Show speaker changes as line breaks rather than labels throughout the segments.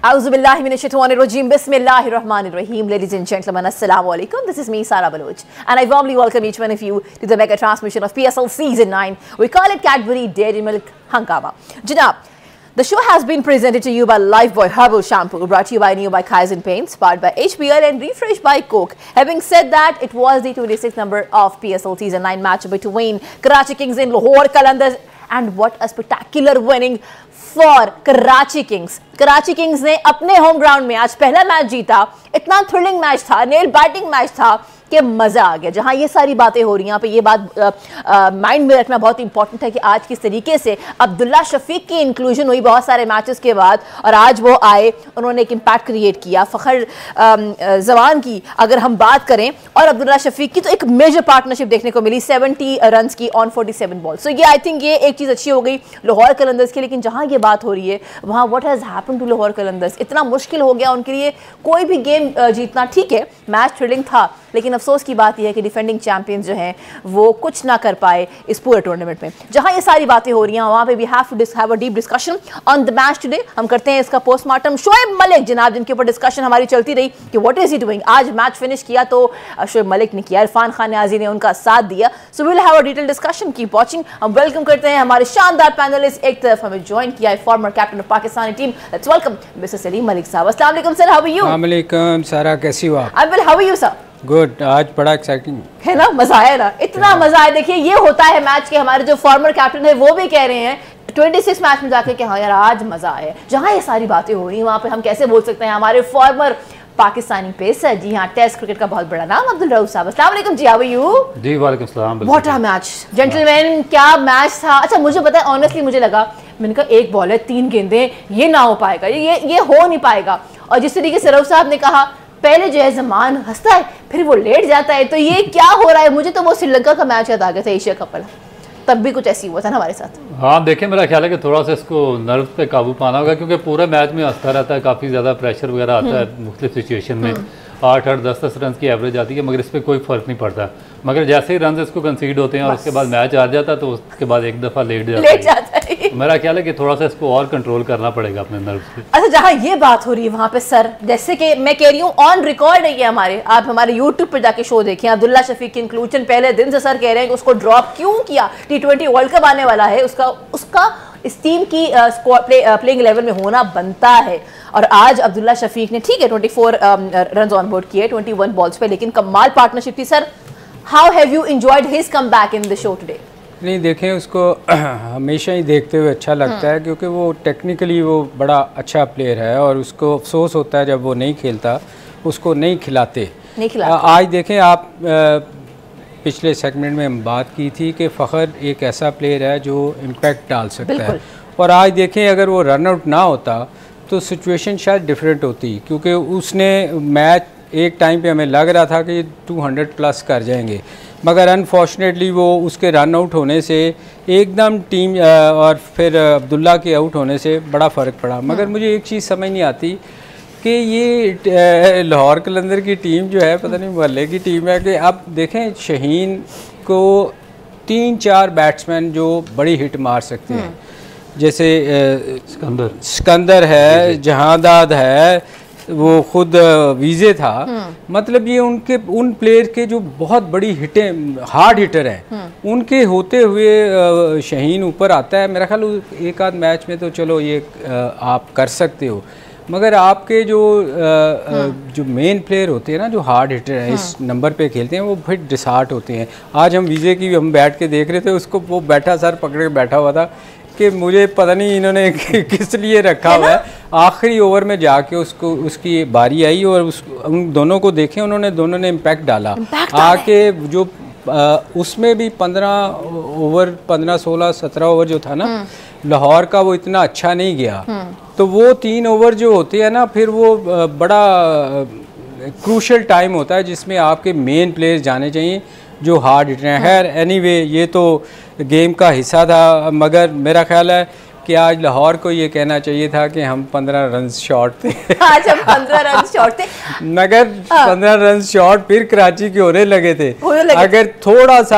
Auzubillahiminashaitanirrajim. Bismillahirrahmanirrahim. Ladies and gentlemen, assalamu alaikum. This is me, Sara Baloch, and I warmly welcome each one of you to the mega transmission of PSL Season 9. We call it Cadbury Dairy Milk Hangama. Janab, the show has been presented to you by Lifebuoy Herbal Shampoo, brought to you by Neoby Kaizen Paints, powered by HPL and refreshed by Coke. Having said that, it was the 26th number of PSL Season 9 match between Karachi Kings and Lahore Qalandars, and what a spectacular winning for Karachi Kings. Karachi Kings ने अपने home ground में आज पहला match जीता। इतना thrilling match था, nail biting match था कि मज़ा आ गया। जहां ये सारी बातें हो रही हैं, यहाँ पे ये बात माइंड में रखना बहुत इंपॉर्टेंट है कि आज किस तरीके से अब्दुल्ला शफीक की इंक्लूजन हुई बहुत सारे मैचेस के बाद, और आज वो आए, उन्होंने एक इम्पैक्ट क्रिएट किया। फ़खर जवान की अगर हम बात करें और अब्दुल्ला शफीक की, तो एक मेजर पार्टनरशिप देखने को मिली 70 रन की ऑन 47 बॉल। सो ये आई थिंक ये एक चीज़ अच्छी हो गई लाहौर कलंदर्स की। लेकिन जहाँ ये बात हो रही है वहाँ what has happened to Lahore Qalandars, इतना मुश्किल हो गया उनके लिए कोई भी गेम जीतना। ठीक है, मैच थ्रिलिंग था, लेकिन अफसोस की बात यह है कि डिफेंडिंग चैंपियंस जो हैं वो कुछ ना कर पाए इस पूरे टूर्नामेंट में। जहां ये सारी बातें हो रही हैं वहां पे we have to have a deep discussion on the match today. हम करते हैं इसका पोस्टमार्टम। शोएब मलिक जनाब, जिनके ऊपर डिस्कशन हमारी चलती रही कि व्हाट इज ही डूइंग। आज मैच फिनिश किया तो शोएब मलिक ने किया, इरफान खान नियाज़ी ने उनका साथ दिया। So we will have a detail discussion, keep watching. हम वेलकम करते हैं हमारे शानदार पैनलिस्ट। एक तरफ हमें ज्वाइन किया है former captain of Pakistani team, let's welcome mister Saleem Malik साहब। अस्सलाम वालेकुम सर, हाउ आर यू?
अस्सलाम वालेकुम सारा, कैसी हो आप?
I will, how are you sir?
Good. आज बड़ा एक्साइटिंग
है ना, मजा आया ना, इतना मजा आया। देखिए ये होता है मैच के, हमारे जो फॉर्मर कैप्टन है वो भी कह रहे हैं 26 मैच में जाके कि हाँ यार आज मजा आया। जहां ये सारी बातें हो रही हैं वहां पे हम कैसे बोल सकते हैं हमारे फॉर्मर पाकिस्तानी पेसर, जी हाँ, टेस्ट क्रिकेट का बहुत बड़ा नाम, अब्दुल रऊफ साहब। अस्सलाम वालेकुम जी, हाउ आर यू?
जी वालेकुम सलाम।
व्हाट अ मैच जेंटलमैन, क्या मैच था। अच्छा मुझे पता है, ऑनेस्टली मुझे लगा, मैंने कहा एक बॉल है 3 गेंदें, ये ना हो पाएगा, ये हो नहीं पाएगा। और जिस तरीके से रऊफ साहब ने कहा पहले जो है जमान हंसता है फिर वो लेट जाता है, तो ये क्या हो रहा है। मुझे तो वो श्रीलंका का मैच याद आ गया था, एशिया कप वाला, तब भी कुछ ऐसी हुआ था ना हमारे साथ।
हाँ देखिए, मेरा ख्याल है कि थोड़ा सा इसको नर्व पे काबू पाना होगा, क्योंकि पूरे मैच में हंसता रहता है, काफ़ी ज़्यादा प्रेशर वगैरह आता है मुख्तलिफ सिचुएशन में। 8-8 10-10 रन की एवरेज आती है, मगर इस पर कोई फ़र्क नहीं पड़ता। मगर जैसे ही रन इसको कंसीड होते हैं और उसके बाद मैच आ जाता है तो उसके बाद एक दफ़ा लेट जाता है। मेरा ख्याल है कि थोड़ा सा इसको और कंट्रोल करना पड़ेगा अपने नर्व्स पे।
अच्छा, जहाँ ये बात हो रही है वहाँ पे सर, जैसे कि मैं कह रही हूँ ऑन रिकॉर्ड है ये हमारे, आप हमारे यूट्यूब पर जाके शो देखें, अब्दुल्ला शफीक की इंक्लूजन पहले दिन से सर कह रहे हैं कि उसको ड्रॉप क्यों किया। T20 वर्ल्ड कप आने वाला है, उसका इस टीम की प्लेइंग लेवल में होना बनता है। और आज अब्दुल्ला शफीक ने ठीक है 24 रन ऑन बोर्ड किए 21 बॉल्स पे, लेकिन कमाल पार्टनरशिप थी। Sir how have you enjoyed his comeback in the show today?
नहीं, देखें उसको हमेशा ही देखते हुए अच्छा लगता है, क्योंकि वो टेक्निकली वो बड़ा अच्छा प्लेयर है, और उसको अफसोस होता है जब वो नहीं खेलता, उसको नहीं खिलाते। आज देखें आप, पिछले सेगमेंट में हम बात की थी कि फ़खर एक ऐसा प्लेयर है जो इम्पैक्ट डाल सकता है, और आज देखें अगर वो रन आउट ना होता तो सिचुएशन शायद डिफरेंट होती, क्योंकि उसने मैच एक टाइम पे हमें लग रहा था कि 200 प्लस कर जाएंगे, मगर अनफॉर्चुनेटली वो उसके रन आउट होने से एकदम टीम और फिर अब्दुल्ला के आउट होने से बड़ा फ़र्क पड़ा। मगर मुझे एक चीज़ समझ नहीं आती कि ये लाहौर कलंदर की टीम जो है, पता नहीं मोहल्ले की टीम है, कि आप देखें शहीन को 3-4 बैट्समैन जो बड़ी हिट मार सकते हैं, जैसे सिकंदर है, जहांदाद है, वो खुद वीज़े था। मतलब ये उन प्लेयर के जो बहुत बड़ी हिटें, हार्ड हिटर हैं, उनके होते हुए शहीन ऊपर आता है। मेरा ख्याल एक आध मैच में तो चलो ये आप कर सकते हो, मगर आपके जो मेन प्लेयर होते हैं ना, जो हार्ड हिटर हैं, इस नंबर पे खेलते हैं, वो फिर डिसहार्ट होते हैं। आज हम वीज़े की हम बैठ के देख रहे थे, उसको वो बैठा सर पकड़ के बैठा हुआ था कि मुझे पता नहीं इन्होंने किस लिए रखा हुआ है। आखिरी ओवर में जाके उसकी बारी आई और उन दोनों को देखें, दोनों ने इम्पैक्ट डाला आके। जो उसमें भी 15, 16, 17 ओवर जो था ना लाहौर का, वो इतना अच्छा नहीं गया। तो वो 3 ओवर जो होते हैं ना, फिर वो बड़ा क्रूशल टाइम होता है जिसमें आपके मेन प्लेयर्स जाने चाहिए जो हार्ड हिटर हैं। खैर एनीवे, ये तो गेम का हिस्सा था, मगर मेरा ख्याल है आपके आज लाहौर को ये कहना चाहिए था कि हम 15 रन शॉर्ट थे।
आज हम 15 रन शॉर्ट थे,
मगर 15 रन शॉर्ट फिर कराची के होने लगे थे। अगर थोड़ा सा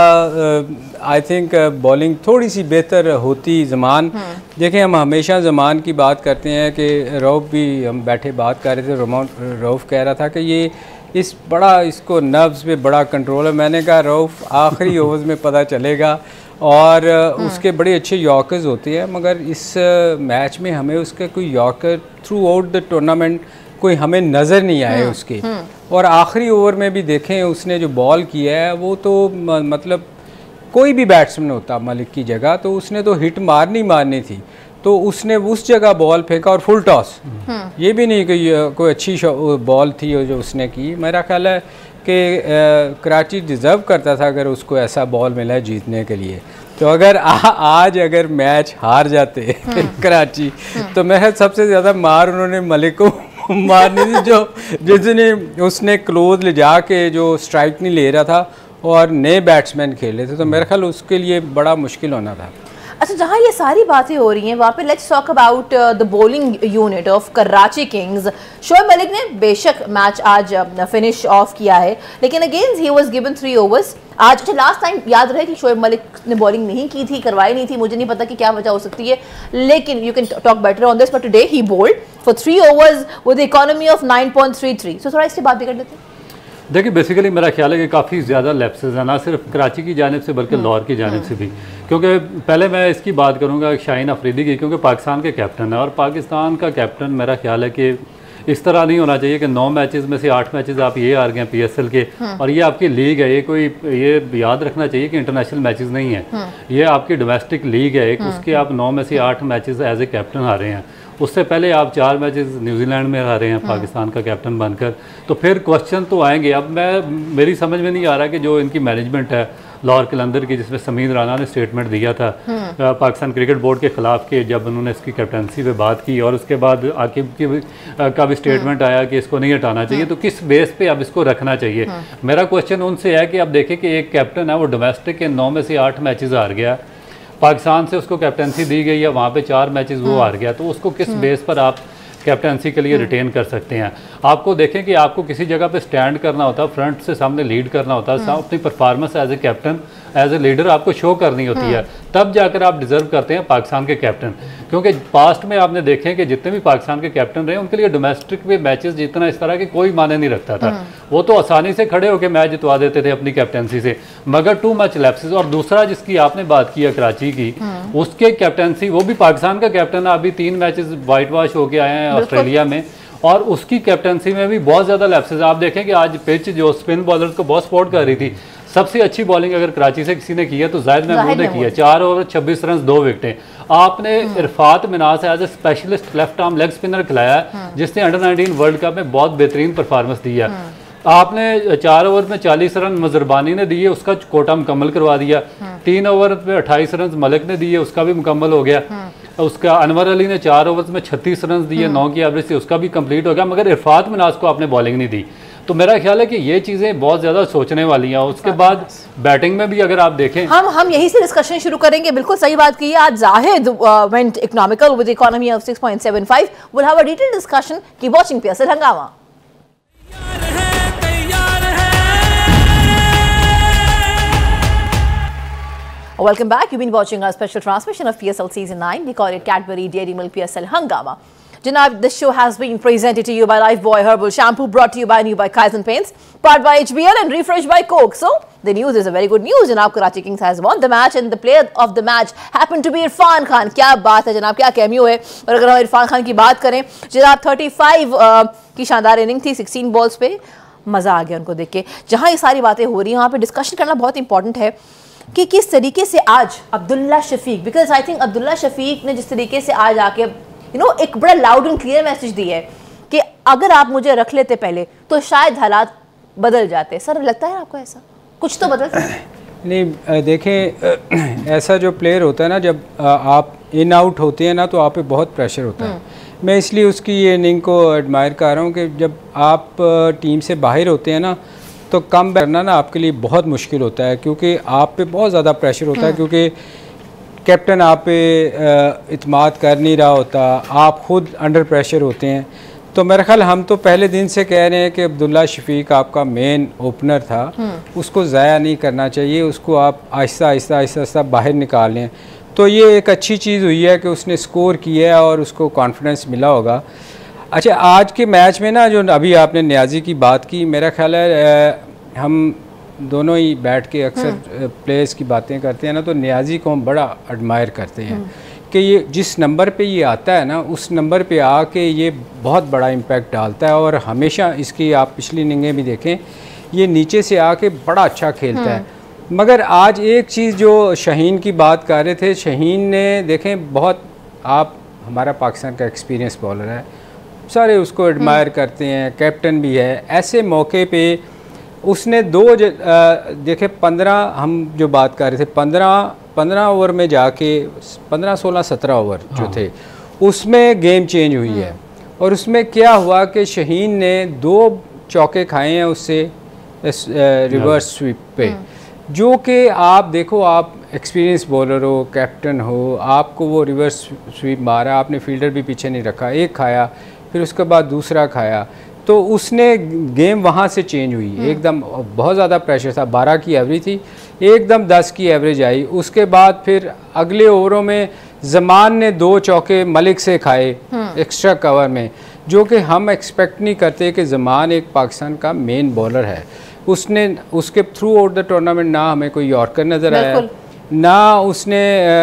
आई थिंक बॉलिंग थोड़ी सी बेहतर होती ज़मान। देखें, हम हमेशा ज़मान की बात करते हैं कि रऊफ़ भी, हम बैठे बात कर रहे थे, रऊफ़ कह रहा था कि ये इसको नर्व्स पे बड़ा कंट्रोल है। मैंने कहा रऊफ़ आखिरी ओवर्स में पता चलेगा, और उसके बड़े अच्छे यॉर्कर्स होते हैं, मगर इस मैच में हमें उसका कोई yorker throughout the tournament कोई हमें नज़र नहीं आए उसके। और आखिरी ओवर में भी देखें उसने जो बॉल किया है वो तो मतलब कोई भी बैट्समैन होता मलिक की जगह तो उसने तो हिट मारनी थी, तो उसने उस जगह बॉल फेंका और फुल टॉस। ये भी नहीं कि कोई अच्छी बॉल थी जो उसने की। मेरा ख्याल है कि कराची डिज़र्व करता था अगर उसको ऐसा बॉल मिला जीतने के लिए। तो अगर आज अगर मैच हार जाते कराची, तो मेरा सबसे ज़्यादा मार उन्होंने मलिक को मारनी थी, जो जिसने उसने क्लोज ले जाके जो स्ट्राइक नहीं ले रहा था और नए बैट्समैन खेले थे, तो मेरा ख्याल उसके लिए बड़ा मुश्किल होना था।
अच्छा, जहाँ ये सारी बातें हो रही हैं वहाँ पे let's talk about the bowling unit of Karachi Kings. Shoaib Malik ने बेशक मैच आज फिनिश ऑफ किया है, लेकिन again he was given 3 overs आज। अच्छा, लास्ट टाइम याद रहे कि शोएब मलिक ने बॉलिंग नहीं की थी, करवाई नहीं थी, मुझे नहीं पता कि क्या वजह हो सकती है, लेकिन you can talk better on this, but today he bowled for 3 overs with economy of 9.33। सो थोड़ा इसकी बात भी कर लेते हैं।
देखिए, बेसिकली मेरा ख्याल है कि काफ़ी ज़्यादा लैप्सेस हैं, ना सिर्फ कराची की जानिब से बल्कि लाहौर की जानिब से भी। क्योंकि पहले मैं इसकी बात करूंगा शाहीन अफरीदी की, क्योंकि पाकिस्तान के कैप्टन है, और पाकिस्तान का कैप्टन मेरा ख्याल है कि इस तरह नहीं होना चाहिए कि 9 मैचेस में से 8 मैचेस आप ये हार गए PSL के, और ये आपकी लीग है, ये याद रखना चाहिए कि इंटरनेशनल मैचेस नहीं है, ये आपकी डोमेस्टिक लीग है एक, उसके आप 9 में से 8 मैचेस एज ए कैप्टन हारे हैं। उससे पहले आप 4 मैचेस न्यूजीलैंड में हारे हैं पाकिस्तान का कैप्टन बनकर। तो फिर क्वेश्चन तो आएंगे। अब मेरी समझ में नहीं आ रहा कि जो इनकी मैनेजमेंट है लाहौर कलंदर की, जिसमें समीर राना ने स्टेटमेंट दिया था पाकिस्तान क्रिकेट बोर्ड के ख़िलाफ़ के, जब उन्होंने इसकी कैप्टनसी पे बात की, और उसके बाद आकिब का भी स्टेटमेंट आया कि इसको नहीं हटाना चाहिए, तो किस बेस पे अब इसको रखना चाहिए। मेरा क्वेश्चन उनसे है कि अब देखें कि एक कैप्टन है वो डोमेस्टिक के 9 में से 8 मैचेस हार गया, पाकिस्तान से उसको कैप्टनसी दी गई है, वहाँ पे 4 मैचेस वो हार गया, तो उसको किस बेस पर आप कैप्टनसी के लिए रिटेन कर सकते हैं। आपको देखें कि आपको किसी जगह पे स्टैंड करना होता है, फ्रंट से सामने लीड करना होता है, अपनी performance as a captain as a leader आपको शो करनी होती है, तब जाकर आप डिजर्व करते हैं पाकिस्तान के कैप्टन। क्योंकि पास्ट में आपने देखें कि जितने भी पाकिस्तान के कैप्टन रहे उनके लिए डोमेस्टिक में मैचेस जीतना इस तरह के कोई माने नहीं रखता था, वो तो आसानी से खड़े होकर मैच जितवा देते थे अपनी कैप्टनसी से, मगर टू मच लैप्सेस। और दूसरा जिसकी आपने बात की है कराची की, उसके कैप्टनसी, वो भी पाकिस्तान का कैप्टन है, अभी 3 मैचेस वाइट वॉश होके आए हैं ऑस्ट्रेलिया में, और उसकी कैप्टनसी में भी बहुत ज़्यादा लैप्सेस। आप देखें कि आज पिच जो स्पिन बॉलर्स को बहुत सपोर्ट कर रही थी, सबसे अच्छी बॉलिंग अगर कराची से किसी ने की है तो जाहिद महमूद ने की है, 4 ओवर 26 रन 2 विकेटें। आपने Arafat Minhas as a specialist left arm leg spinner खिलाया है, जिसने अंडर-19 वर्ल्ड कप में बहुत बेहतरीन परफॉर्मेंस दी है। आपने 4 ओवर में 40 रन मजरबानी ने दिए, उसका कोटा मुकम्मल करवा दिया। 3 ओवर में 28 रन मलिक ने दिए, उसका भी मुकम्मल हो गया। उसका अनवर अली ने 4 ओवर में 36 रन दिए, 9 की एवरेज से, उसका भी कंप्लीट हो गया, मगर इरफात मिनास को आपने बॉलिंग नहीं दी। तो मेरा ख्याल है कि ये चीज़ें बहुत ज़्यादा सोचने वाली हैं। उसके बाद बैटिंग में भी अगर आप देखें, हम
यहीं से डिस्कशन शुरू करेंगे। बिल्कुल सही बात की है। आज Zahid went economical with economy of 6.75। Will have a detailed discussion. Keep watching PSL Hungama. Welcome back. You've been watching our special transmission of PSL Season 9. We call it Cadbury Dairy Milk PSL Hangama. Janab, this show has been presented to you by Lifebuoy Herbal Shampoo, brought to you by Kaizen Paints, powered by HBL and refreshed by Coke. So, the news is a very good news. Janab, Karachi Kings has won the match and the player of the match happened to be Irfan Khan. क्या बात है जनाब, क्या cameo है। और अगर हम इरफान खान की बात करें, जनाब 35 की शानदार इनिंग थी 16 बॉल्स पे। मज़ा आ गया उनको देख के। जहाँ ये सारी बातें हो रही हैं वहाँ पे डिस्कशन करना बहुत इंपॉर्टेंट है कि किस तरीके से आज Abdullah Shafique, because I think Abdullah Shafique ने जिस तरीके से आज आके एक बड़ा लाउड एंड क्लियर मैसेज दिया है कि अगर आप मुझे रख लेते पहले तो शायद हालात बदल जाते। सर, लगता है आपको ऐसा कुछ तो बदल?
नहीं, देखें, ऐसा जो प्लेयर होता है ना, जब आप इन आउट होते हैं ना, तो आप पे बहुत प्रेशर होता है। मैं इसलिए उसकी ये इनिंग को एडमायर कर रहा हूँ कि जब आप टीम से बाहर होते हैं ना, तो कम बैक करना ना आपके लिए बहुत मुश्किल होता है, क्योंकि आप पे बहुत ज़्यादा प्रेशर होता है, क्योंकि कैप्टन आप पे इत्माद कर नहीं रहा होता, आप खुद अंडर प्रेशर होते हैं। तो मेरा ख्याल हम तो पहले दिन से कह रहे हैं कि अब्दुल्ला शफीक आपका मेन ओपनर था, उसको ज़ाया नहीं करना चाहिए, उसको आप आहिस्ता आहिस्ता आहिस्ता आहिस्ता बाहर निकाल लें। तो ये एक अच्छी चीज़ हुई है कि उसने स्कोर किया है और उसको कॉन्फिडेंस मिला होगा। अच्छा, आज के मैच में ना जो अभी आपने नियाजी की बात की, मेरा ख्याल है हम दोनों ही बैठ के अक्सर प्लेयर्स की बातें करते हैं ना, तो नियाजी को हम बड़ा एडमायर करते हैं कि ये जिस नंबर पे ये आता है ना, उस नंबर पे आके ये बहुत बड़ा इम्पैक्ट डालता है। और हमेशा इसकी आप पिछली इनिंगें भी देखें, ये नीचे से आके बड़ा अच्छा खेलता है। मगर आज एक चीज़ जो शाहीन की बात कर रहे थे, शाहीन ने देखें बहुत, आप हमारा पाकिस्तान का एक्सपीरियंस बॉलर है, सारे उसको एडमायर करते हैं, कैप्टन भी है। ऐसे मौके पे उसने देखे 15, हम जो बात कर रहे थे 15 ओवर में जाके 15, 16, 17 ओवर जो थे उसमें गेम चेंज हुई है। और उसमें क्या हुआ कि शाहीन ने 2 चौके खाए हैं उससे रिवर्स स्वीप पे, जो कि आप देखो, आप एक्सपीरियंस बॉलर हो, कैप्टन हो, आपको वो रिवर्स स्वीप मारा, आपने फील्डर भी पीछे नहीं रखा, एक खाया, फिर उसके बाद दूसरा खाया, तो उसने गेम वहाँ से चेंज हुई एकदम। बहुत ज़्यादा प्रेशर था, 12 की एवरेज थी, एकदम 10 की एवरेज आई। उसके बाद फिर अगले ओवरों में जमान ने 2 चौके मलिक से खाए एक्स्ट्रा कवर में, जो कि हम एक्सपेक्ट नहीं करते कि जमान एक पाकिस्तान का मेन बॉलर है। उसने उसके थ्रू आउट द टूर्नामेंट ना हमें कोई यॉर्कर नज़र आया, ना उसने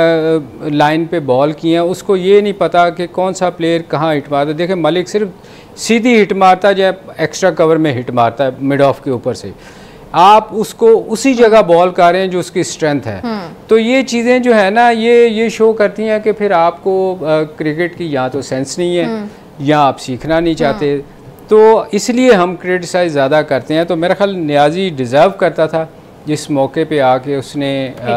लाइन पे बॉल किए हैं, उसको ये नहीं पता कि कौन सा प्लेयर कहाँ हिट मारता। देखें, मलिक सिर्फ सीधी हिट मारता है, जब एक्स्ट्रा कवर में हिट मारता है मिड ऑफ के ऊपर से, आप उसको उसी जगह बॉल कर रहे हैं जो उसकी स्ट्रेंथ है। तो ये चीज़ें जो है ना, ये शो करती हैं कि फिर आपको क्रिकेट की या तो सेंस नहीं है या आप सीखना नहीं चाहते, तो इसलिए हम क्रिटिसाइज ज़्यादा करते हैं। तो मेरा ख्याल नियाजी डिज़र्व करता था जिस मौके पे आके उसने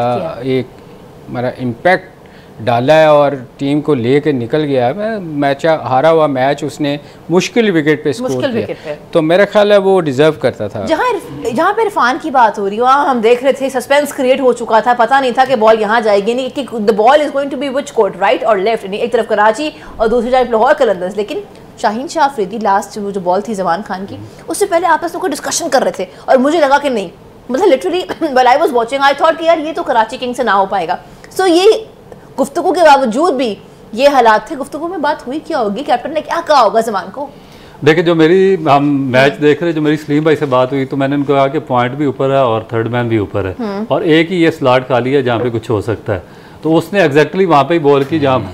एक मेरा इम्पैक्ट डाला है और टीम को लेके निकल गया है। मैच हारा हुआ मैच उसने मुश्किल विकेट पे स्कोर किया, तो मेरा ख्याल है वो डिजर्व करता था।
जहाँ पे इरफान की बात हो रही है, वहाँ हम देख रहे थे सस्पेंस क्रिएट हो चुका था, पता नहीं था कि बॉल यहाँ जाएगी नहीं, कि the ball is going to be which court, right और लेफ्ट, एक तरफ कराची और दूसरी तरफ लाहौर कलंदर्स। लेकिन शाहीन शाह अफरीदी लास्ट जो बॉल थी जमान खान की, उससे पहले आपस में कोई डिस्कशन कर रहे थे और मुझे लगा कि नहीं, मतलब literally when I was watching I thought कि यार ये तो कराची किंग से ना हो पाएगा। सो ये गुफ्तगू के बावजूद भी ये हालात थे। गुफ्तगू में बात हुई क्या होगी, कैप्टन ने क्या कहा होगा जमान को?
देखिए, जो हम मैच देख रहे, जो मेरी सलीम भाई से बात हुई, तो मैंने उनको कहा कि पॉइंट भी ऊपर है और थर्ड मैन भी ऊपर है और एक ही ये स्लॉट खाली है जहाँ पे कुछ हो सकता है। तो उसने एग्जैक्टली वहाँ पे ही बॉल की जहाँ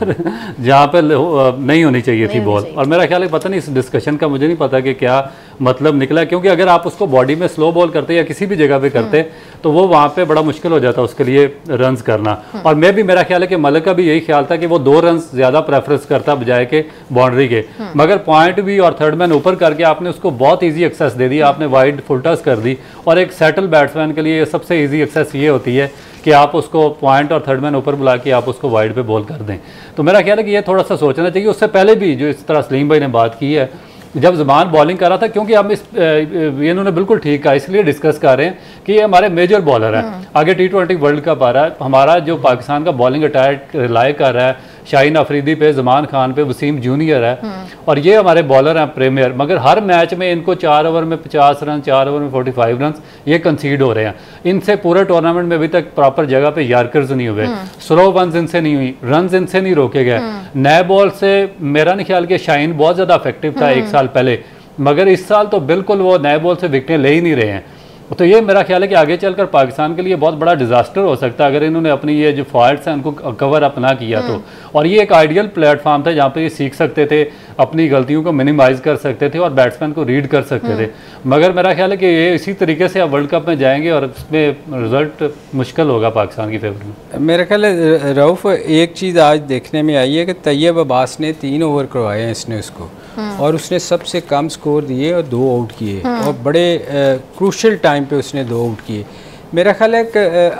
पर नहीं होनी चाहिए थी बॉल। और मेरा ख्याल है, पता नहीं इस डिस्कशन का मुझे नहीं पता कि क्या मतलब निकला, क्योंकि अगर आप उसको बॉडी में स्लो बॉल करते या किसी भी जगह पे करते तो वो वहाँ पे बड़ा मुश्किल हो जाता उसके लिए रन्स करना। और मेरा ख्याल है कि मलिक का भी यही ख्याल था कि वो 2 रन्स ज़्यादा प्रेफरेंस करता बजाय के बाउंड्री के, मगर पॉइंट भी और थर्ड मैन ऊपर करके आपने उसको बहुत ईजी एक्सेस दे दी, आपने वाइड फुल टॉस कर दी। और एक सेटल बैट्समैन के लिए सबसे ईजी एक्सेस ये होती है कि आप उसको पॉइंट और थर्ड मैन ऊपर बुला के आप उसको वाइड पे बॉल कर दें। तो मेरा ख्याल है कि ये थोड़ा सा सोचना चाहिए। उससे पहले भी जो इस तरह सलीम भाई ने बात की है, जब ज़मान बॉलिंग कर रहा था, क्योंकि हम इन्होंने बिल्कुल ठीक कहा, इसलिए डिस्कस कर रहे हैं कि ये हमारे मेजर बॉलर हैं। आगे T20 वर्ल्ड कप आ रहा है, हमारा जो पाकिस्तान का बॉलिंग अटैक रिलाई कर रहा है शाहीन अफरीदी पे, जमान खान पे, वसीम जूनियर है और ये हमारे बॉलर हैं प्रीमियर। मगर हर मैच में इनको 4 ओवर में 50 रन, 4 ओवर में 45 रन ये कंसीड हो रहे हैं। इनसे पूरे टूर्नामेंट में अभी तक प्रॉपर जगह पे यार्कर्स नहीं हुए, स्लो वंस इनसे नहीं हुई, रन इनसे नहीं रोके गए। नए बॉल से मेरा नहीं ख्याल कि शाहीन बहुत ज़्यादा इफेक्टिव था 1 साल पहले, मगर इस साल तो बिल्कुल वो नए बॉल से विकेटें ले ही नहीं रहे हैं। तो ये मेरा ख्याल है कि आगे चलकर पाकिस्तान के लिए बहुत बड़ा डिजास्टर हो सकता है अगर इन्होंने अपनी ये जो फॉल्ट्स हैं उनको कवर अप ना किया तो। और ये एक आइडियल प्लेटफॉर्म था जहाँ पे ये सीख सकते थे, अपनी गलतियों को मिनिमाइज कर सकते थे और बैट्समैन को रीड कर सकते थे। मगर मेरा ख्याल है कि ये इसी तरीके से अब वर्ल्ड कप में जाएंगे और इसमें रिजल्ट मुश्किल होगा पाकिस्तान की फेवर में।
मेरा ख्याल है रऊफ, एक चीज़ आज देखने में आई है कि तैयब अब्बास ने 3 ओवर करवाए हैं इसने उसको, और उसने सबसे कम स्कोर दिए और 2 आउट किए और बड़े क्रूशल टाइम पे उसने 2 आउट किए। मेरा ख्याल है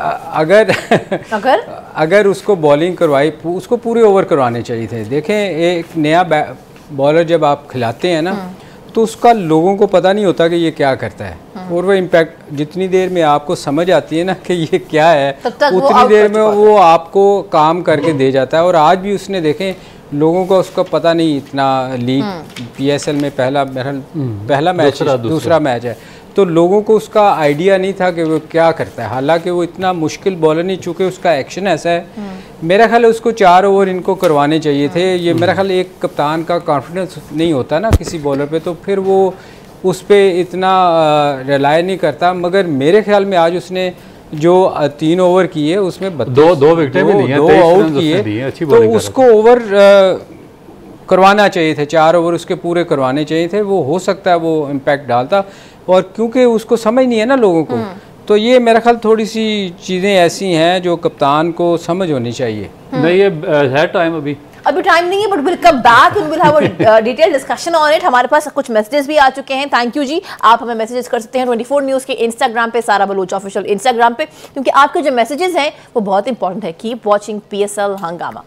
कि अगर उसको बॉलिंग करवाई, उसको पूरे ओवर करवाने चाहिए थे। देखें, एक नया बॉलर जब आप खिलाते हैं ना तो उसका लोगों को पता नहीं होता कि ये क्या करता है। और वो इम्पैक्ट जितनी देर में आपको समझ आती है ना कि ये क्या है, उतनी देर में वो आपको काम करके दे जाता है। और आज भी उसने देखें लोगों को उसका पता नहीं इतना लीग पीएसएल में पहला मैच दूसरा मैच है, तो लोगों को उसका आइडिया नहीं था कि वो क्या करता है। हालांकि वो इतना मुश्किल बॉलर नहीं, चूँकि उसका एक्शन ऐसा है। मेरा ख्याल है उसको 4 ओवर इनको करवाने चाहिए थे। ये मेरा ख्याल एक कप्तान का कॉन्फिडेंस नहीं होता ना किसी बॉलर पे, तो फिर वो उस पर इतना रिलाय नहीं करता। मगर मेरे ख्याल में आज उसने जो 3 ओवर किए उसमें
दो विकेटें भी ली हैं,
2 आउट किए, तो उसको ओवर करवाना चाहिए थे। 4 ओवर उसके पूरे करवाने चाहिए थे। वो हो सकता है वो इम्पैक्ट डालता, और क्योंकि उसको समझ नहीं है ना लोगों को, तो ये मेरा ख्याल थोड़ी सी चीज़ें ऐसी हैं जो कप्तान को समझ होनी चाहिए।
नहीं, ये है टाइम
अभी टाइम नहीं है, but will come back and will have a detail discussion on it. हमारे पास कुछ मैसेजेस भी आ चुके हैं, थैंक यू जी। आप हमें मैसेजेस कर सकते हैं 24 न्यूज़ के इंस्टाग्राम पे, सारा बलूच ऑफिशियल इंस्टाग्राम पे, क्योंकि आपके जो मैसेजेस हैं वो बहुत इंपॉर्टेंट है। Keep watching PSL Hungama.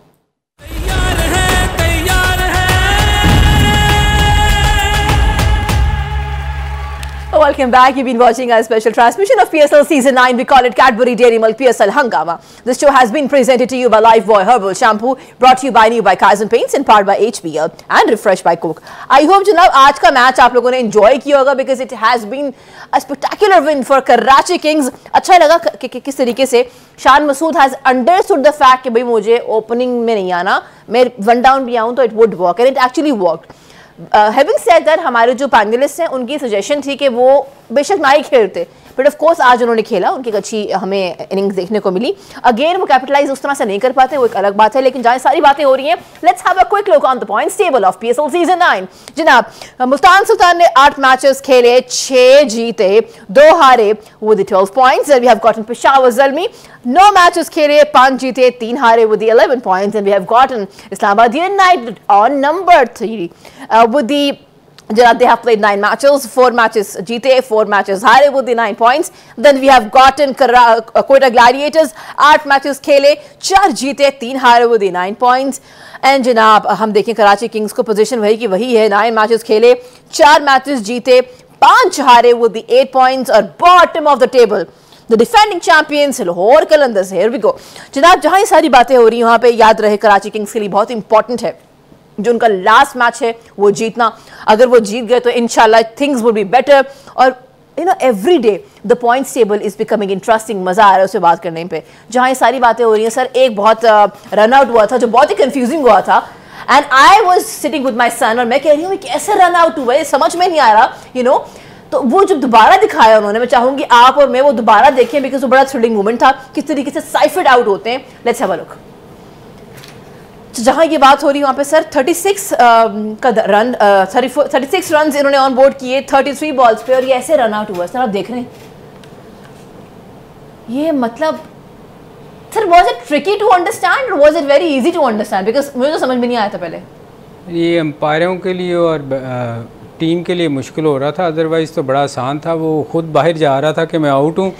Welcome back. You've been watching our special transmission of PSL Season 9. We call it Cadbury Dairy Milk PSL Hangama. This show has been presented to you by Lifebuoy Herbal Shampoo, brought to you by Kaizen Paints and powered by HBL and refreshed by Coke. I hope जनाब आज का match आप लोगों ने enjoy किया होगा, because it has been a spectacular win for Karachi Kings. अच्छा लगा कि किस तरीके से Shan Masood has understood the fact कि भाई मुझे opening में नहीं आना, मैं वन डाउन भी आऊँ तो it would work, and it actually worked. Having said that, हमारे जो पैनलिस्ट हैं उनकी सजेशन थी कि वो बेशक ना ही खेलते, बट ऑफ कोर्स आज उन्होंने खेला, उनकी एक अच्छी हमें इनिंग्स देखने को मिली। अगेन वो कैपिटलाइज उस तरह से नहीं कर पाते, वो एक अलग बात है, लेकिन जहाँ सारी बातें हो रही हैं, let's have a quick look on the points table of PSL season 9। जनाब, मुल्तान सुल्तान ने 8 मैचेस खेले, 6 जीते, 2 हारे with 12 points. We have gotten Peshawar Zalmi 9 matches खेले, 5 जीते, 3 हारे with 11 points. And we have gotten Islamabad United on number 3 with the they have played 9 matches, 4 matches jeete, 4 matches haare with the 9 points. Then we have gotten Quetta Gladiators 8 matches खेले, 4 जीते, 3 हारे with the 9 points. And जनाब हम देखें Karachi Kings को position वही की वही है, 9 मैचेस खेले, 4 मैचेस जीते, 5 हारे with the 8 points और bottom of the table the defending champions Lahore Qalandars. Here we go जनाब, जहाँ ये सारी बातें हो रही हैं वहाँ पे याद रहे कराची किंग्स के लिए बहुत इंपॉर्टेंट है जो उनका लास्ट मैच है वो जीतना। अगर वो जीत गए तो इंशाल्लाह थिंग्स वुड बी बेटर। और you know every day the points table is becoming interesting, मजा आ रहा है उससे बात करने पे। जहाँ ये सारी बातें हो रही हैं सर, एक बहुत रन आउट हुआ था जो बहुत ही कंफ्यूजिंग हुआ था, and I was sitting with my son और मैं कह रही हूँ कैसे रन आउट हुआ है, समझ में नहीं आ रहा यू नो। तो वो जब दोबारा दिखाया उन्होंने, मैं चाहूंगी आप और मैं वो दोबारा देखें, बिकॉज वो बड़ा थ्रिलिंग मोमेंट था किस तरीके से साइफर्ड आउट होते हैं। Let's have a look. जहाँ ये बात हो रही है वहाँ पे सर 36 का रन 36 रन इन्होंने ऑन बोर्ड किए 33 बॉल्स पे, और ये ऐसे रन आउट हुआ सर, आप देख रहे हैं। ये मतलब sir was it tricky to understand और was it very easy to understand, because मुझे तो समझ में नहीं आया था पहले।
ये अंपायरों के लिए और टीम के लिए मुश्किल हो रहा था, अदरवाइज़ तो बड़ा आसान था। वो खुद बाहर जा रहा था कि मैं आउट हूँ,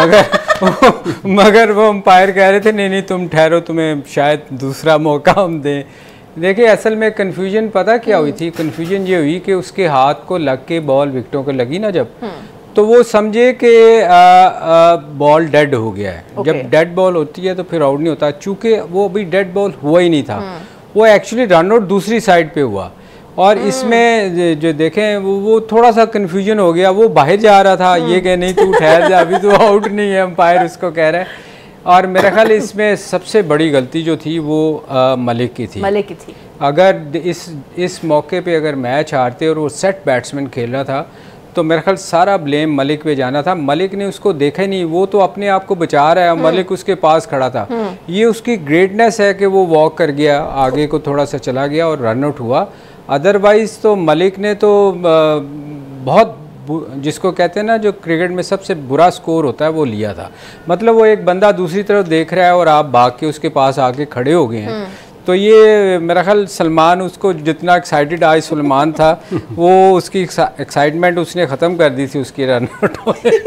मगर वो अंपायर कह रहे थे नहीं तुम ठहरो, तुम्हें शायद दूसरा मौका हम दें। देखिए असल में कन्फ्यूजन पता क्या हुई थी, कन्फ्यूजन ये हुई कि उसके हाथ को लग के बॉल विकेटों को लगी ना जब, तो वो समझे कि बॉल डेड हो गया है। जब डेड बॉल होती है तो फिर आउट नहीं होता, चूँकि वो अभी डेड बॉल हुआ ही नहीं था, वो एक्चुअली रन आउट दूसरी साइड पे हुआ। और इसमें जो देखें वो थोड़ा सा कन्फ्यूजन हो गया, वो बाहर जा रहा था, ये कह नहीं तू ठहर जा अभी तो आउट नहीं है, अंपायर उसको कह रहा है। और मेरा ख्याल इसमें सबसे बड़ी गलती जो थी वो मलिक की थी। अगर इस मौके पे अगर मैच हारते और वो सेट बैट्समैन खेल रहा था तो मेरा ख्याल सारा ब्लेम मलिक पे जाना था। मलिक ने उसको देखा ही नहीं, वो तो अपने आप को बचा रहा है, मलिक उसके पास खड़ा था। ये उसकी ग्रेटनेस है कि वो वॉक कर गया, आगे को थोड़ा सा चला गया और रन आउट हुआ। अदरवाइज़ तो मलिक ने तो बहुत, जिसको कहते हैं ना जो क्रिकेट में सबसे बुरा स्कोर होता है वो लिया था। मतलब वो एक बंदा दूसरी तरफ देख रहा है और आप भाग के उसके पास आके खड़े हो गए हैं। तो ये मेरा ख्याल सलमान, उसको जितना एक्साइटेड आज सलमान था वो उसकी एक्साइटमेंट उसने ख़त्म कर दी थी उसकी रन आउट।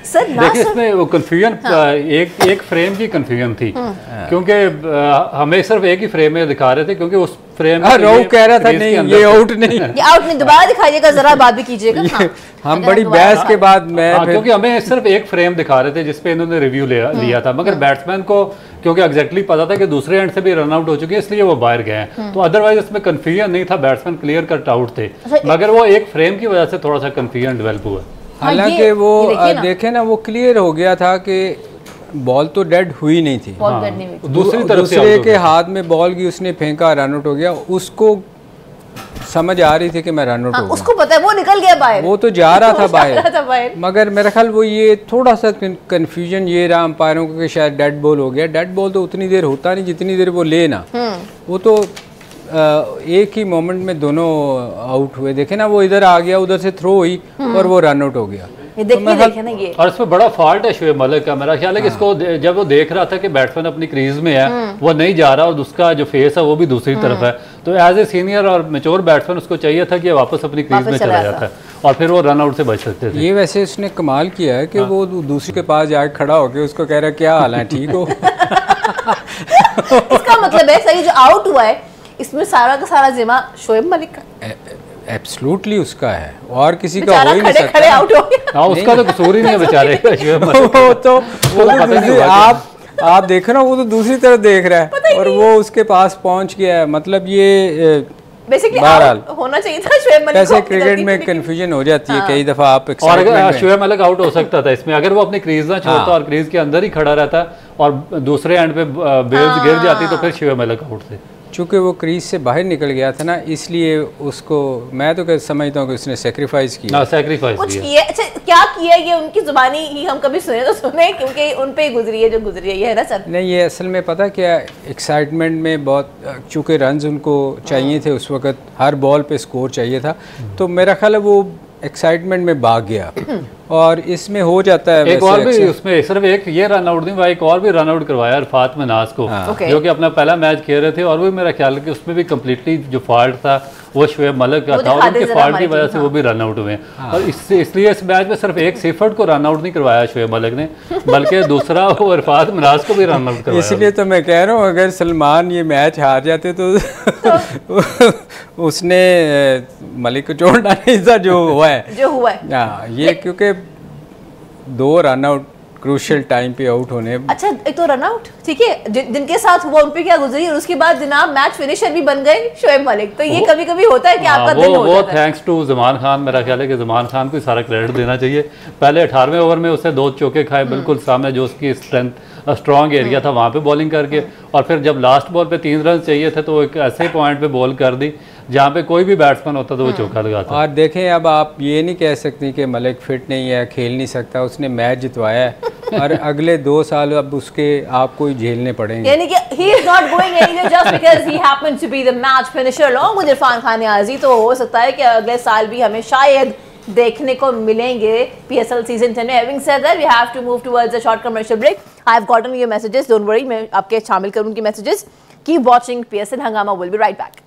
देखिए इसमें वो कंफ्यूजन एक फ्रेम की कंफ्यूजन थी, क्योंकि हमें सिर्फ एक ही फ्रेम में दिखा रहे थे, क्योंकि उस फ्रेम
कह रहा था नहीं ये आउट नहीं,
ये आउट नहीं, दोबारा दिखाइएगा जरा, बात भी कीजिएगा।
हम बड़ी बहस के बाद मैं
क्योंकि हमें सिर्फ एक फ्रेम दिखा रहे थे जिसपे इन्होंने रिव्यू लिया था, मगर बैट्समैन को क्योंकि एग्जैक्टली पता था कि दूसरे एंड से भी रन आउट हो चुके हैं, इसलिए वो बाहर गए हैं। तो अदरवाइज इसमें कंफ्यूजन नहीं था, बैट्समैन क्लियर कट आउट थे, मगर वो एक फ्रेम की वजह से थोड़ा सा कंफ्यूजन डेवलप हुआ।
हालांकि वो देखे ना, वो क्लियर हो गया था कि बॉल तो डेड हुई नहीं थी, दूसरे के हाथ में बॉल की उसने फेंका, रन आउट हो गया, उसको समझ आ रही थी कि मैं रन आउट हो गया,
उसको पता है वो निकल गया बाहर,
वो तो जा रहा था बाहर, मगर मेरा ख्याल वो ये थोड़ा सा कंफ्यूजन ये रहा अंपायरों को कि शायद डेड बॉल हो गया। डेड बॉल तो उतनी देर होता नहीं जितनी देर वो लेना, वो तो एक ही मोमेंट में दोनों आउट हुए। देखे ना, वो इधर आ गया, उधर से थ्रो हुई और वो रन आउट हो गया।
देखे ना ये,
और इसमें बड़ा फॉल्ट है शोएब मलिक का, मेरा ख्याल है कि इसको जब वो देख रहा था कि बैट्समैन अपनी क्रीज में है, वो नहीं जा रहा और उसका जो फेस है वो भी दूसरी तरफ है, तो एज ए सीनियर और मैच्योर बैट्समैन उसको चाहिए था कि वापस अपनी क्रीज में चला जाता और फिर वो रन आउट से बच सकते थे।
ये वैसे उसने कमाल किया है कि वो दूसरे के पास जाके खड़ा होकर उसको कह रहा है क्या हाल है, ठीक हो।
इसका मतलब है सही जो आउट हुआ है इसमें सारा का सारा जिम्मा शोएब मलिक का
एब्सोल्युटली उसका है, और किसी का हो ही नहीं सकता।
खड़े आउट हो गया,
उसका तो कसूर ही नहीं है बेचारे का।
आप देखो ना, वो तो दूसरी तरफ देख रहा है और वो उसके पास पहुंच गया है, मतलब ये
बहरहाल होना चाहिए था शोएब मलिक।
ऐसे क्रिकेट में कंफ्यूजन हो जाती है कई दफा, आप
और अगर शोएब मलिक आउट हो सकता था इसमें, अगर वो अपनी क्रीज ना छोड़ता और क्रीज के अंदर ही खड़ा रहता और दूसरे एंड पे बेल्स गिर जाती तो फिर शोएब मलिक आउट थे।
चूँकि वो क्रीज से बाहर निकल गया था ना, इसलिए उसको मैं तो समझता हूँ कि उसने सेक्रीफाइस किया।
कुछ किया, अच्छा क्या किया, ये उनकी जुबानी ही हम कभी सुने तो सुने, क्योंकि उन पे गुजरी है जो गुजरी है, ये है ना सर।
नहीं, ये असल में पता क्या, एक्साइटमेंट में बहुत, चूँकि रन्स उनको चाहिए थे उस वक्त, हर बॉल पे स्कोर चाहिए था, तो मेरा ख्याल है वो एक्साइटमेंट में भाग गया और इसमें हो जाता है।
एक और भी उसमें सिर्फ एक ये रन आउट नहीं भाई, एक और भी रन आउट करवाया अरफात मनाज को, जो कि अपना पहला मैच खेल रहे थे, और वो मेरा ख्याल है कि उसमें भी कम्प्लीटली जो फॉल्ट था वो शोएब मलिक का था, और उनके फॉल्ट की वजह से वो भी रन आउट हुए। और इसलिए इस मैच में सिर्फ एक सिफर्ट को रन आउट नहीं करवाया शोएब मलिक ने, बल्कि दूसरा वो अरफात मनाज को भी रन आउट करवाया।
इसलिए तो मैं कह रहा हूँ, अगर सलमान ये मैच हार जाते तो उसने मलिक को छोड़ना नहीं था जो हुआ है। ये क्योंकि 2 रन आउट क्रूशियल टाइम पे आउट होने।
अच्छा, एक तो रन आउट ठीक है, जिनके साथ हुआ उन पे क्या गुजरी, और उसके बाद जनाब मैच फिनिशर भी बन गए शोएब मलिक। तो ये कभी कभी होता है कि आपका दिन हो जाता है।
थैंक्स टू ज़मान खान, मेरा ख्याल है कि ज़मान खान को सारा क्रेडिट देना चाहिए। पहले 18वें ओवर में उसने 2 चौके खाए बिल्कुल सामने, जो उसकी स्ट्रॉन्ग एरिया था वहाँ पे बॉलिंग करके, और फिर जब लास्ट बॉल पे 3 रन चाहिए थे तो एक ऐसे पॉइंट पे बॉल कर दी जहाँ पे कोई भी बैट्समैन होता तो वो चौका लगाता।
और देखें, अब आप ये नहीं कह सकती कि मलिक फिट नहीं है, खेल नहीं सकता, उसने मैच जितवाया है और अगले 2 साल अब उसके आपको ही झेलने पड़ेंगे।
यानी कि he is not going anywhere just because he happens to be the match finisher along with Irfan Khan Niazi. तो हो सकता है कि अगले साल भी हमें शायद देखने को मिलेंगे PSL सीजन 10 में। Having said that, we have to move towards a short commercial break. I have gotten your messages, don't worry, मैं आपके शामिल करूँगी messages. Keep watching PSL Hangama, will be right back.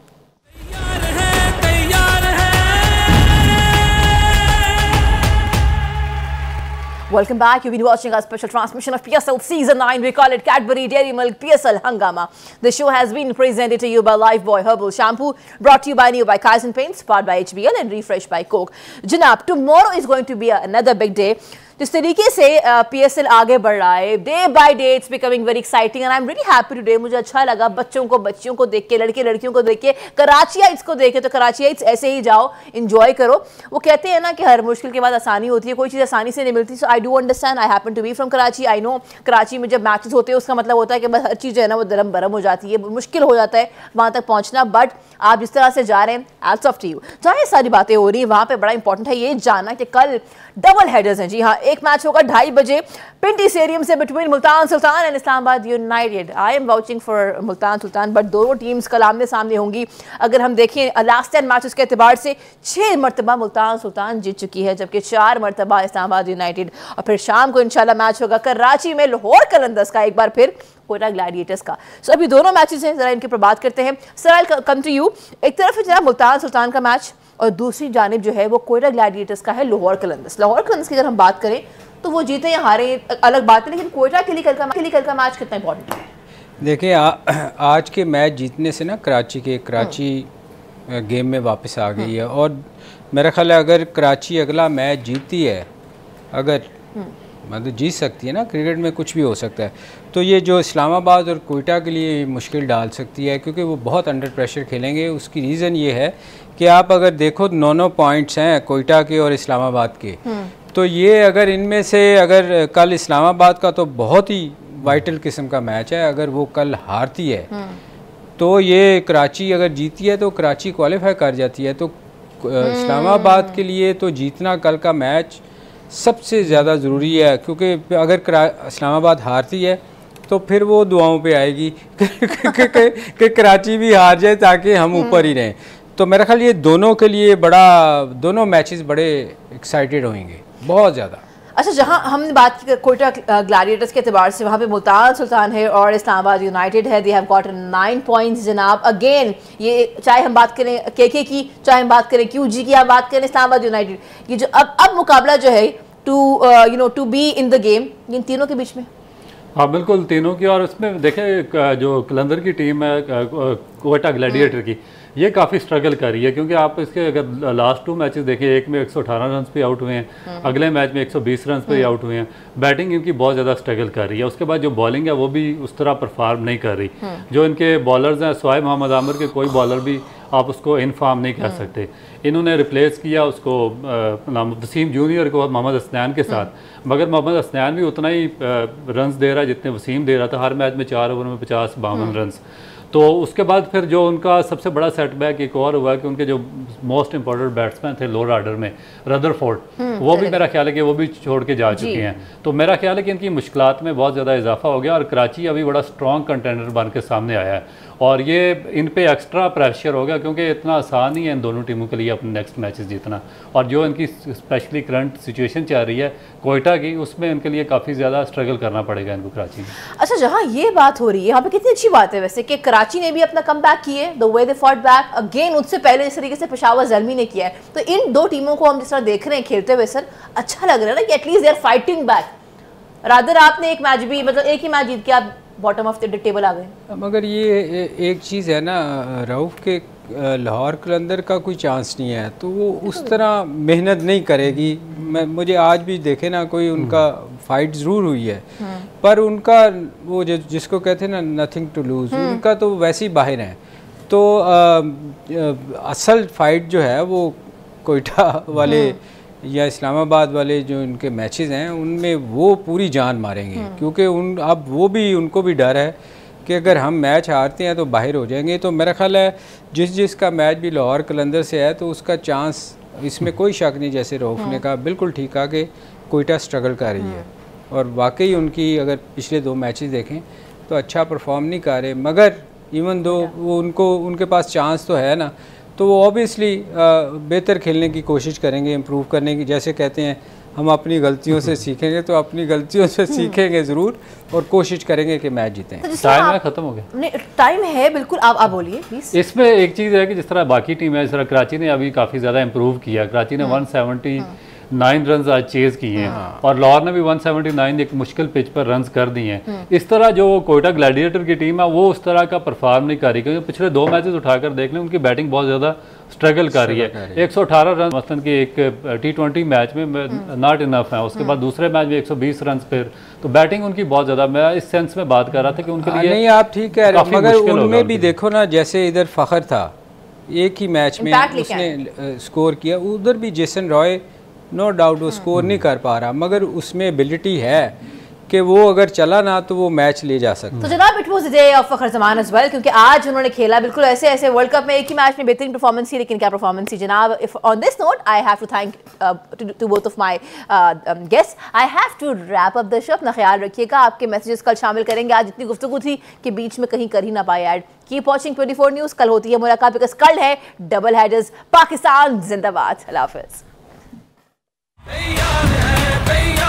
Welcome back. You've been watching our special transmission of PSL Season 9. We call it Cadbury Dairy Milk PSL Hangama. The show has been presented to you by Lifebuoy Herbal Shampoo, brought to you by Kaizen Paints, powered by HBL and refreshed by Coke. Janab, tomorrow is going to be another big day. जिस तरीके से PSL आगे बढ़ रहा है, day by day it's becoming very exciting and I am really happy today. मुझे अच्छा लगा बच्चियों को देख के, लड़के लड़कियों को देख के, कराचियाइट्स को देख के। तो कराचियाइट्स ऐसे ही जाओ, इंजॉय करो। वो कहते हैं ना कि हर मुश्किल के बाद आसानी होती है, कोई चीज़ आसानी से नहीं मिलती। So I do understand, I happen to be from Karachi, I know Karachi में जब मैचेस होते हैं उसका मतलब होता है कि बस हर चीज़ जो है ना वो दरम बरम हो जाती है, मुश्किल हो जाता है वहाँ तक पहुँचना। बट आप जिस तरह से जा रहे हैं, हैट्स ऑफ टू यू। जहाँ ये सारी बातें हो रही हैं वहाँ पर बड़ा इंपॉर्टेंट है ये जानना कि कल डबल हेडर्स हैं। जी हाँ, एक मैच होगा 2:30 बजे पिंडी स्टेडियम से between Multan Sultan and Islamabad United. I am vouching for Multan Sultan, but दोनों टीम्स कल आमने सामने होंगी। अगर हम देखें लास्ट 10 मैचेस के एतबार से 6 मरतबा मुल्तान सुल्तान जीत चुकी है, जबकि 4 मरतबा इस्लामाबाद यूनाइटेड। और फिर शाम को इंशाल्लाह मैच होगा कराची में लाहौर कलंदर्स का, एक बार फिर कोयटा ग्लैडिएटर्स का। सो अभी दोनों मैचेस हैं, जरा इनके पर बात करते हैं। Sir I come to you. एक तरफ है जनाब मुल्तान सुल्तान का मैच और दूसरी जानिब जो है वो कोयटा ग्लैडिएटर्स का है लाहौर कलंदर्स। लाहौर कलंदर्स की अगर हम बात करें तो वो जीते या हारे अलग बात है, लेकिन क्वेटा के लिए कल का मैच कितना इंपॉर्टेंट है?
देखिए आज के मैच जीतने से ना कराची गेम में वापस आ गई है, और मेरा ख्याल है अगर कराची अगला मैच जीतती है, अगर मतलब जीत सकती है ना, क्रिकेट में कुछ भी हो सकता है, तो ये जो इस्लामाबाद और कोयटा के लिए मुश्किल डाल सकती है, क्योंकि वो बहुत अंडर प्रेशर खेलेंगे। उसकी रीज़न ये है कि आप अगर देखो 9 पॉइंट्स हैं कोयटा के और इस्लामाबाद के, तो ये अगर इनमें से अगर कल इस्लामाबाद का तो बहुत ही वाइटल किस्म का मैच है, अगर वो कल हारती है तो ये कराची अगर जीती है तो कराची क्वालिफाई कर जाती है, तो इस्लामाबाद के लिए तो जीतना कल का मैच सबसे ज़्यादा ज़रूरी है, क्योंकि अगर इस्लामाबाद हारती है तो फिर वो दुआओं पे आएगी कि कराची भी हार जाए ताकि हम ऊपर ही रहें। तो मेरा ख्याल ये दोनों के लिए दोनों मैचेस बड़े एक्साइटेड होंगे, बहुत ज़्यादा।
अच्छा, जहां हमने बात की कोयटा ग्लैडिएटर्स के एतबार से, वहाँ पे मुल्तान सुल्तान है और इस्लामाबाद यूनाइटेड है। दे हैव गॉट 9 पॉइंट्स जनाब। अगेन ये चाहे हम बात करें केके की, चाहे हम बात करें क्यूजी की, आप बात करें इस्लामाबाद यूनाइटेड, ये जो अब मुकाबला जो है to be in the game, इन तीनों के बीच में।
हाँ बिल्कुल, तीनों की। और उसमें देखें जो कलंदर की टीम है कोयटा ग्लैडिएटर की, ये काफ़ी स्ट्रगल कर रही है, क्योंकि आप इसके अगर लास्ट 2 मैचेस देखें, एक में 118 रन पे आउट हुए हैं, अगले मैच में 120 रन पे आउट हुए हैं। बैटिंग इनकी बहुत ज़्यादा स्ट्रगल कर रही है। उसके बाद जो बॉलिंग है वो भी उस तरह परफॉर्म नहीं कर रही। जो इनके बॉलर्स हैं, स्वाइब मोहम्मद आमिर के कोई बॉलर भी आप उसको इनफॉर्म नहीं कर सकते। इन्होंने रिप्लेस किया उसको वसीम जूनियर को मोहम्मद हसनैन के साथ, मगर मोहम्मद हसनैन भी उतना ही रन्स दे रहा है जितने वसीम दे रहा था। हर मैच में 4 ओवर में 50-52 रन। तो उसके बाद फिर जो उनका सबसे बड़ा सेटबैक एक और हुआ कि उनके जो मोस्ट इंपॉर्टेंट बैट्समैन थे लोअर ऑर्डर में, रदरफोर्ड, वो भी मेरा ख्याल है कि वो भी छोड़ के जा चुके हैं। तो मेरा ख्याल है कि इनकी मुश्किलात में बहुत ज़्यादा इजाफा हो गया, और कराची अभी बड़ा स्ट्रॉन्ग कंटेंडर बन के सामने आया है, और ये इन पे एक्स्ट्रा प्रेशर होगा, क्योंकि इतना आसान नहीं है इन दोनों टीमों के लिए अपने नेक्स्ट मैचेस जीतना। और जो इनकी स्पेशली करंट सिचुएशन चल रही है कोयटा की, उसमें इनके लिए काफ़ी ज़्यादा स्ट्रगल करना पड़ेगा इनको कराची में।
अच्छा, जहाँ ये बात हो रही है यहाँ पे कितनी अच्छी बात है वैसे कि कराची ने भी अपना कम बैक किए, the way they fought back again. उससे पहले इस तरीके से पेशावर ज़ल्मी ने किया है। तो इन दो टीमों को हम जिस तरह देख रहे हैं खेलते हुए, सर अच्छा लग रहा है ना कि at least they are fighting back. Rather आपने एक मैच भी, मतलब एक ही मैच जीत के आप बॉटम ऑफ द टेबल आ गए।
मगर ये एक चीज़ है ना रऊफ के, लाहौर कलंदर का कोई चांस नहीं है, तो वो उस तरह मेहनत नहीं करेगी। मुझे आज भी देखे ना कोई उनका फाइट ज़रूर हुई है, पर उनका वो जिसको कहते हैं ना नथिंग टू लूज़, उनका तो वैसे ही बाहर हैं। तो असल फाइट जो है वो कोयटा वाले या इस्लामाबाद वाले जो इनके मैचेस हैं उनमें वो पूरी जान मारेंगे, क्योंकि अब वो भी, उनको भी डर है कि अगर हम मैच हारते हैं तो बाहर हो जाएंगे। तो मेरा ख्याल है जिसका मैच भी लाहौर कलंदर से है तो उसका चांस, इसमें कोई शक नहीं, जैसे रऊफ ने कहा बिल्कुल ठीक है कि कोयटा स्ट्रगल कर रही है, और वाकई उनकी अगर पिछले 2 मैचेस देखें तो अच्छा परफॉर्म नहीं कर रहे, मगर इवन दो वो उनके पास चांस तो है ना, तो वो ऑब्वियसली बेहतर खेलने की कोशिश करेंगे, इम्प्रूव करने की। जैसे कहते हैं हम अपनी गलतियों से सीखेंगे, तो अपनी गलतियों से सीखेंगे ज़रूर और कोशिश करेंगे कि मैच जीतें।
टाइम खत्म हो गया,
नहीं टाइम है बिल्कुल, आप बोलिए प्लीज।
इसमें एक चीज़ है कि जिस तरह बाकी टीम है, जिस तरह कराची ने अभी काफ़ी ज़्यादा इम्प्रूव किया। कराची ने 179 रन आज चेज किए हैं, और लाहौर ने भी 179 एक मुश्किल पिच पर रन कर दिए हैं। इस तरह जो कोयटा ग्लैडिएटर की टीम है वो उस तरह का परफॉर्म नहीं कर रही, क्योंकि पिछले 2 मैचेस उठाकर देख लें उनकी बैटिंग बहुत ज़्यादा स्ट्रगल कर रही है। 118 रन मसलन की एक T20 मैच में नॉट इनफ है, उसके बाद दूसरे मैच में 120 रन फिर, तो बैटिंग उनकी बहुत ज़्यादा, मैं इस सेंस में बात कर रहा था कि उनके लिए
नहीं, आप ठीक कह रहे हैं, मगर उनमें भी देखो ना, जैसे इधर फ़खर था एक ही मैच में उसने स्कोर किया, उधर भी जेसन रॉय नो डाउट वो स्कोर नहीं कर पा रहा, मगर उसमें एबिलिटी है कि वो अगर चला ना तो वो मैच ले जा सकता।
तो जनाब it was the day of Fakhar Zaman as well, क्योंकि आज उन्होंने खेला बिल्कुल ऐसे वर्ल्ड कप में एक ही मैच में बेहतरीन परफॉर्मेंस थी, लेकिन क्या परफॉर्मेंस थी जनाब। If on this note I have to thank to both of my guest. I have to wrap up the show. अपना ख्याल रखिएगा, आपके मैसेजेस कल शामिल करेंगे। आज इतनी गुफ्तगू थी कि बीच में कहीं कर ही ना पाए ऐड। Keep watching 24 news. कल होती है मुलाकात, बिकॉज़ कल है डबल हेडर्स। पाकिस्तान जिंदाबाद। अल्लाह हाफिज़।